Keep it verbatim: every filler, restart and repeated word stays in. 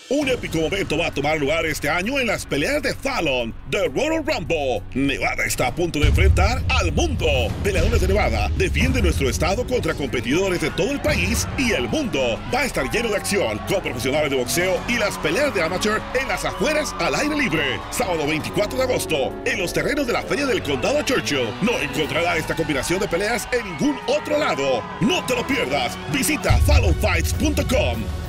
Un épico momento va a tomar lugar este año en las peleas de Fallon de Royal Rumble. Nevada está a punto de enfrentar al mundo. Peleadores de Nevada defienden nuestro estado contra competidores de todo el país y el mundo. Va a estar lleno de acción con profesionales de boxeo y las peleas de amateur en las afueras al aire libre. Sábado veinticuatro de agosto, en los terrenos de la Feria del Condado Churchill. No encontrará esta combinación de peleas en ningún otro lado. No te lo pierdas. Visita fallon fights punto com.